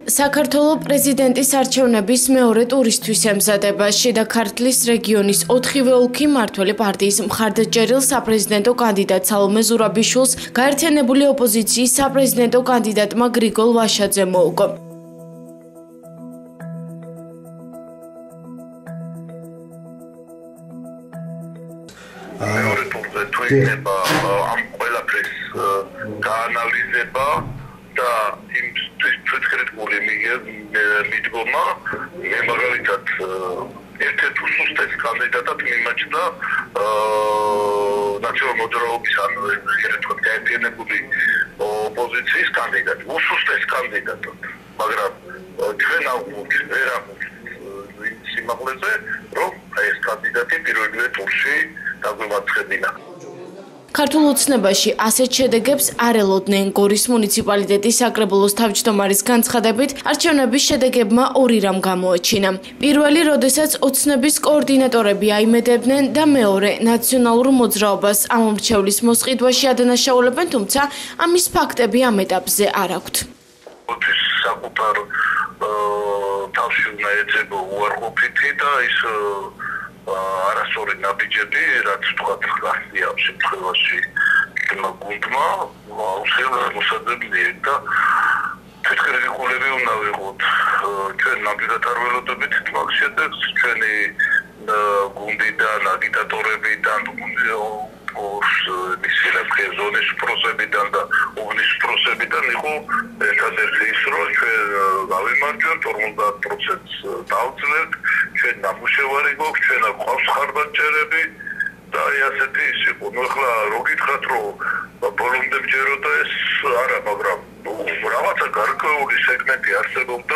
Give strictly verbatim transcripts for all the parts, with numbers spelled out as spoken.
საქართველოს პრეზიდენტის არჩევნების მეორე ტურისთვის ემზადება შიდა ქართლის რეგიონის ოთხივე ოლქი მმართველი პარტიის მხარდაჭერილ საპრეზიდენტო კანდიდატ სალომე ზურაბიშვილს გაერთიანებული ოპოზიციის საპრეზიდენტო კანდიდატმა გრიგოლ ვაშაძემ მოუგო. მეორე ტურზე თუ იქნება ამ ყველაფრის გაანალიზება და იმ თვითკრიტიკული მიდგომა მე მაგალითად ერთ-ერთ უსუსტეს კანდიდატად მიმაჩნდა ნაციონალურ მოძრაობის ან ერთხელ გაერთიანებული ოპოზიციის კანდიდატი უსუსტეს კანდიდატად მაგრამ ჩვენ აღვნიშნეთ ვერ აღვნიშნეთ სიმაღლეზე რომ ეს კანდიდატი პირველივე ტურში დაგვემარცხებინა. ქართულ ოცნებაში ასეთ შედეგებს არ ელოდნენ. გორის მუნიციპალიტეტის საკრებულოს თავმჯდომარის განცხადებით, არჩევნების შედეგებმა ორი რამ გამოაჩინა. პირველი, როდესაც ოცნების კოორდინატორები აიმედებდნენ და მეორე, ნაციონალურ მოძრაობას ამ მრჩევლის მოსყიდვაში ადანაშაულებენ, თუმცა ამის ფაქტები ამ ეტაპზე არ აქვთ. საკუთარ თავში უნდა ეძებო უარყოფითი და ის არასწორი ნაბიჯები, რაც თქვა ხალხია ამ შემთხვევაში გუნდმა, აუცილებლად მოსაძებელია და თვითკრიტიკულები უნდა ვიყოთ. ჩვენ ნამდვილად არ ველოდებით მაგ შედეგს, ჩვენი გუნდიდან, აგიტატორებიდან, მისილაფხე ზონის პროსებიდან და უბნის პროსებიდან იყო ერთადერთი ის, რომ ჩვენ გავიმარჯვებთ, ორმოცდაათ პროცენტს დავძლევთ, ჩვენ ნამუშევარი გვაქვს, ჩვენ გვყავს ხარდაჭერები და ასეთი ის იყო. ნუ ახლა რო გითხრათ, რომ ბოლომდე მჯეროდა ეს არა, მაგრამ რაღაცა გარკვეული სეგმენტი არსებობდა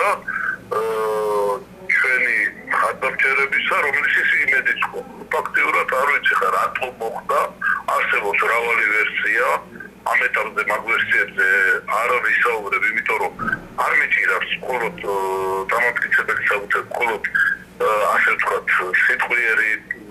ჩვენი ხარდაჭერებისა, რომლისის იმედიც ხო. ფაქტიურად არ ვიცი ხა რატომ მოხდა, არსებობს მრავალი ვერსია. ამ ეტაპზე მაგ ვერსიებზე არ ვისაუბრებ, იმიტომ რომ არ მიჭირავს მხოლოდ დამამტკიცებელი საკუთრება, მხოლოდ ასე ვთქვათ, სიტყვიერი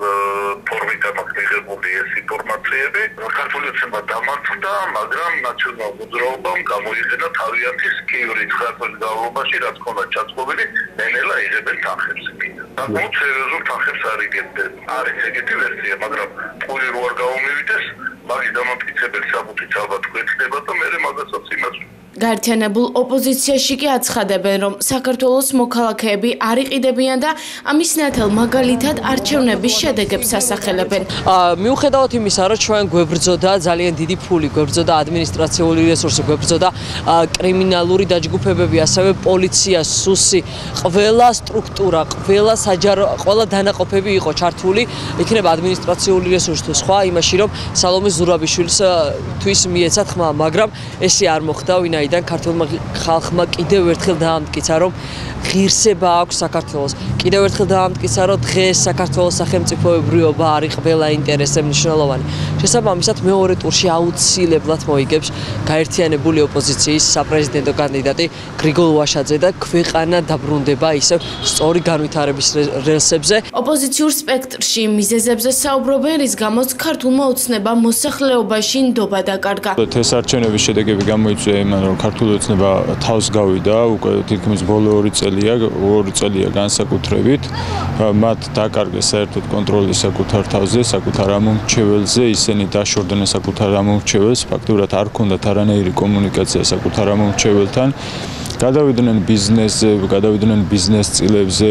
ფორმით აქვს მიღებული ეს ინფორმაციები. ქართული ოცნება დამარცხდა, მაგრამ ნაციონალურ მოძრაობამ გამოიყენა თავიანთი სკიური ცხრა განმავლობაში, რაც ქონდა ჩაწყობილი, ნელ-ნელა იღებენ თანხებს. საკმაოდ სერიოზულ თანხებს არ იგებდნენ. არის ეგეთი ვერსია, მაგრამ პური რო არ გამომივიდეს, მაგის დამამტკიცებელი საკუთრით ალბათ გვეცდება და მე მაგასაც იმას გაერთიანებულ ოპოზიციაში კი აცხადებენ, რომ საქართველოს მოქალაქეები არ იყიდებიან და ამის ნათელ მაგალითად არჩევნების შედეგებს ასახელებენ. მიუხედავად იმისა, რომ ჩვენ გვებრძოდა ძალიან დიდი ფული, გვებრძოდა ადმინისტრაციული რესურსი, გვებრძოდა კრიმინალური დაჯგუფებები, ასევე პოლიცია, სუსი, ყველა სტრუქტურა, ყველა საჯარო, ყველა დანაყოფები იყო ჩართული, იქნება ადმინისტრაციული რესურსი თუ სხვა, იმაში რომ სალომე ზურაბიშვილისთვის მიეცა ხმა, მაგრამ ესე არ მოხდა, ვინაიდან ქართულმა ხალხმა კიდევ ერთხელ დაამტკიცა, რომ ღირსება აქვს საქართველოს. კიდევ ერთხელ დაამტკიცა, რომ დღეს საქართველოს სახელმწიფოებრიობა არის ყველა ინტერესზე მნიშვნელოვანი. შესაბამისად, მეორე ტურში აუცილებლად მოიგებს გაერთიანებული ოპოზიციის საპრეზიდენტო კანდიდატი გრიგოლ ვაშაძე და ქვეყანა დაბრუნდება ისევ სწორი განვითარების რელსებზე. ოპოზიციურ სპექტრში მიზეზებზე საუბრობენ, რის გამოც ქართულმა ოცნებამ მოსახლეობაში ნდობა დაკარგა. ეს არჩევნების შედეგები გამოიწვია იმან, რომ ქართული ოცნება თავს გავიდა, უკვე თითქმის ბოლო ორი წელია, ორი წელია განსაკუთრებით. მათ დაკარგეს საერთოდ კონტროლი საკუთარ თავზე, საკუთარ ამომრჩეველზე, ისინი დაშორდნენ საკუთარ ამომრჩეველს, ფაქტურად არ ჰქონდათ არანაირი კომუნიკაცია საკუთარ ამომრჩეველთან. გადავიდნენ ბიზნესზე, გადავიდნენ ბიზნეს წილებზე,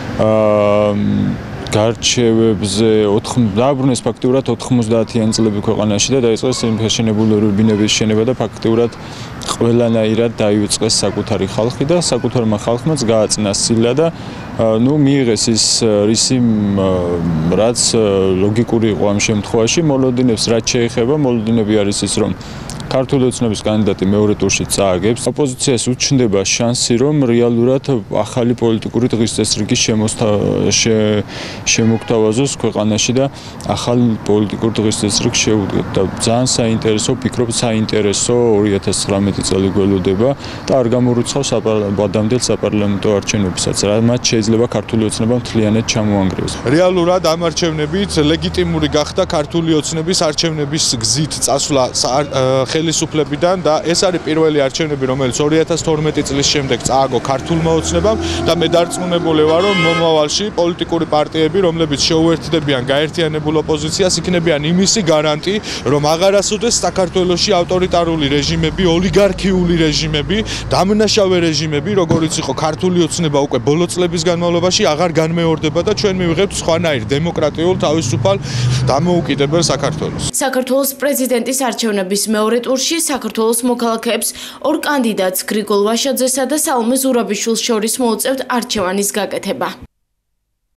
გარჩევებზე, დააბრუნეს ფაქტურად ოთხმოცდაათიანი წლები ქვეყანაში და დაიწყეს შეშენებული რუბინების შენება და ფაქტურად ყველანაირად დაივიწყეს საკუთარი ხალხი და საკუთარმა ხალხმაც გააწნა სილა და ნუ მიიღეს ის რისი რაც ლოგიკური იყო ამ შემთხვევაში, მოლოდინებს რაც შეეხება, მოლოდინები არის ის, რომ ქართული ოცნების კანდიდატი მეორე ტურში წააგებს. ოპოზიციას უჩნდება შანსი, რომ რეალურად ახალი პოლიტიკური დღის წესრიგი შემოგთავაზოს ქვეყანაში და ახალ პოლიტიკურ დღის წესრიგს შეუდგეთ და ძალიან საინტერესო, ვფიქრობ, საინტერესო ორი ათას ცხრამეტი წელი გველოდება და არ გამორიცხავს ადამდელ საპარლამენტო არჩევნებისაც, რამაც შეიძლება ქართული ოცნება მთლიანად ჩამოანგრევს. რეალურად ამ არჩევნებით ლეგიტიმური გახდა ქართული ოცნების არჩევნების გზით წასვლა ხელისუფლებიდან და ეს არის პირველი არჩევნები, რომელიც ორი ათას თორმეტი წლის შემდეგ წააგო ქართულმა ოცნებამ და მე დარწმუნებული ვარ, რომ მომავალში პოლიტიკური პარტიები, რომლებიც შეუერთდებიან გაერთიანებულ ოპოზიციას, იქნებიან იმისი გარანტი, რომ აღარასოდეს საქართველოში ავტორიტარული რეჟიმები, ოლიგარქიული რეჟიმები, დამნაშავე რეჟიმები, როგორიც იყო ქართული ოცნება უკვე ბოლო წლების განმავლობაში, აღარ განმეორდება და ჩვენ მივიღებთ სხვანაირ დემოკრატიულ თავისუფალ დამოუკიდებელ საქართველოს. საქართველოს პრეზიდენტის არჩევნების მეორე ტურში საქართველოს მოქალაქეებს ორ კანდიდატს გრიგოლ ვაშაძესა და სალომე ზურაბიშვილს შორის მოუწევთ არჩევანის გაკეთება.